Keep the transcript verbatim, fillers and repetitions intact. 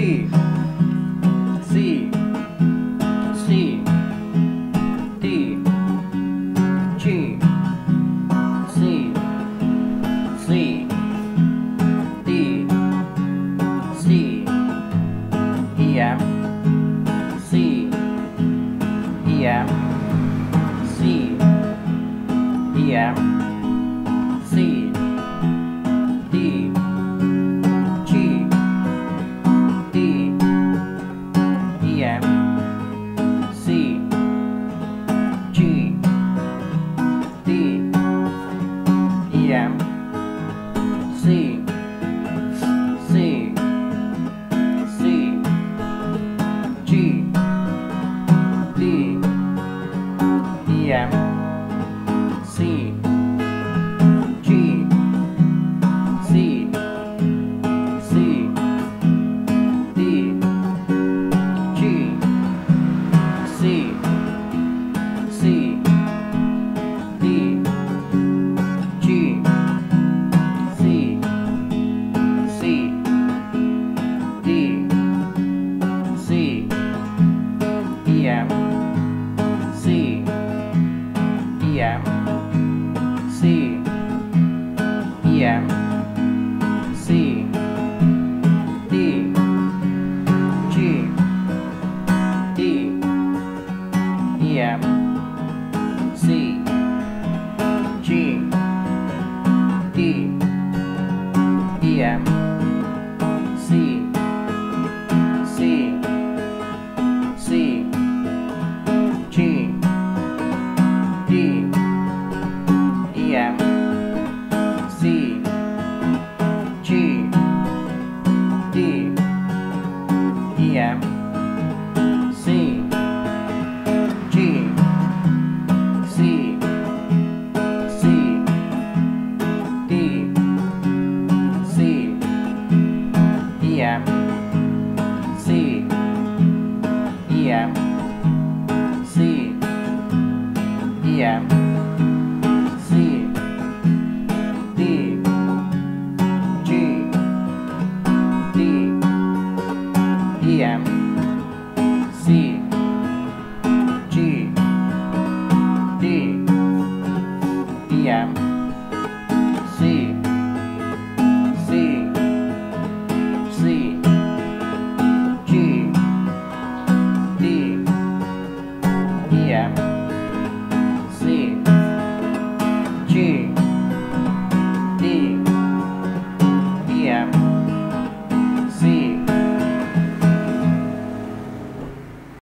C, C, C, D, G, C, C, D, C, E, F, C, E, F, C, E, F, C, D, G, D, E, F, C, G, D, E, F, C, C, C, G, D, E, F, C, G, C, C, D, G, C, C, D, G, C, C, D, C, E, F, C, E, F, C, E, F, C, D, G, D, E, F, C, G, D, E, F, C, C, C, G, D, E, F, C, G, D, E, F, C, G, C, C, D, C, E, F, C, E, F, C, E, F,